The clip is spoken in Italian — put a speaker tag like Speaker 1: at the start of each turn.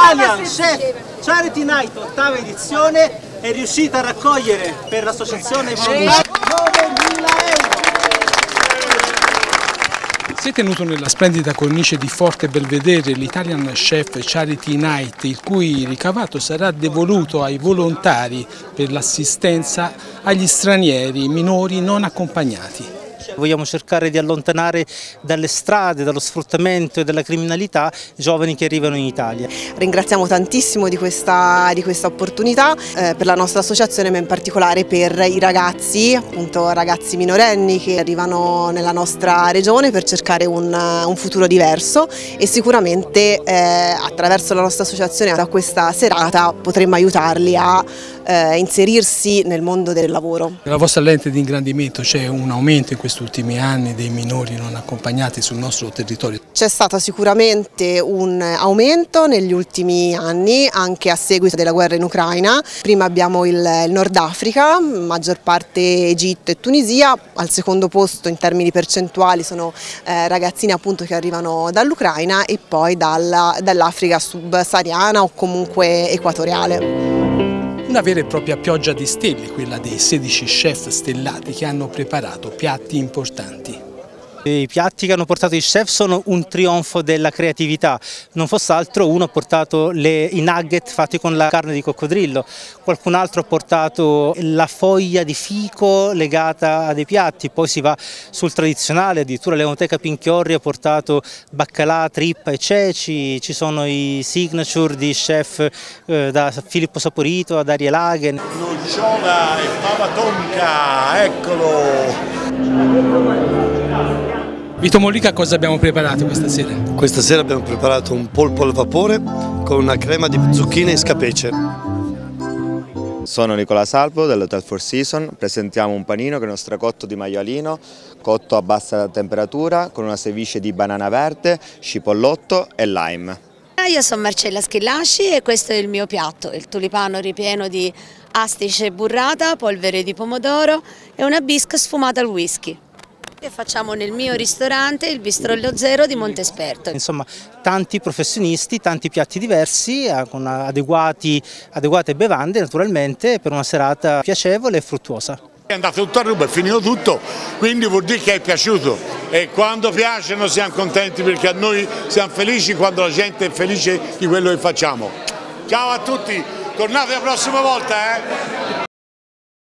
Speaker 1: Italian Chef Charity Night, ottava edizione, è riuscita a raccogliere per l'associazione volontari 9.000 euro.
Speaker 2: Si è tenuto nella splendida cornice di Forte Belvedere l'Italian Chef Charity Night, il cui ricavato sarà devoluto ai volontari per l'assistenza agli stranieri minori non accompagnati.
Speaker 3: Vogliamo cercare di allontanare dalle strade, dallo sfruttamento e dalla criminalità i giovani che arrivano in Italia.
Speaker 4: Ringraziamo tantissimo di questa opportunità per la nostra associazione, ma in particolare per i ragazzi, appunto ragazzi minorenni che arrivano nella nostra regione per cercare un futuro diverso, e sicuramente attraverso la nostra associazione da questa serata potremmo aiutarli a inserirsi nel mondo del lavoro.
Speaker 2: Nella vostra lente di ingrandimento c'è un aumento in questi ultimi anni dei minori non accompagnati sul nostro territorio?
Speaker 4: C'è stato sicuramente un aumento negli ultimi anni, anche a seguito della guerra in Ucraina. Prima abbiamo il Nord Africa, maggior parte Egitto e Tunisia, al secondo posto in termini percentuali sono ragazzini appunto che arrivano dall'Ucraina e poi dall'Africa subsahariana o comunque equatoriale.
Speaker 2: Una vera e propria pioggia di stelle, quella dei 16 chef stellati che hanno preparato piatti importanti.
Speaker 3: I piatti che hanno portato i chef sono un trionfo della creatività, non fosse altro uno ha portato i nugget fatti con la carne di coccodrillo, qualcun altro ha portato la foglia di fico legata a dei piatti, poi si va sul tradizionale, addirittura l'Enoteca Pinchiorri ha portato baccalà, trippa e ceci, ci sono i signature di chef da Filippo Saporito ad Ariel Hagen.
Speaker 5: Nocciola e fava tonka, eccolo!
Speaker 2: Vito Mollica, cosa abbiamo preparato questa sera?
Speaker 6: Questa sera abbiamo preparato un polpo al vapore con una crema di zucchine e scapece.
Speaker 7: Sono Nicola Salvo dell'Hotel Four Seasons, presentiamo un panino che è uno stracotto di maialino cotto a bassa temperatura con una ceviche di banana verde, cipollotto e lime.
Speaker 8: Io sono Marcella Schillaci e questo è il mio piatto, il tulipano ripieno di astice burrata, polvere di pomodoro e una bisque sfumata al whisky. Che facciamo nel mio ristorante, il Bistrollo Zero di Montesperto.
Speaker 3: Insomma, tanti professionisti, tanti piatti diversi, con adeguate bevande naturalmente, per una serata piacevole e fruttuosa.
Speaker 5: È andato tutto a ruba, è finito tutto, quindi vuol dire che è piaciuto e quando piace noi siamo contenti perché a noi siamo felici quando la gente è felice di quello che facciamo. Ciao a tutti, tornate la prossima volta!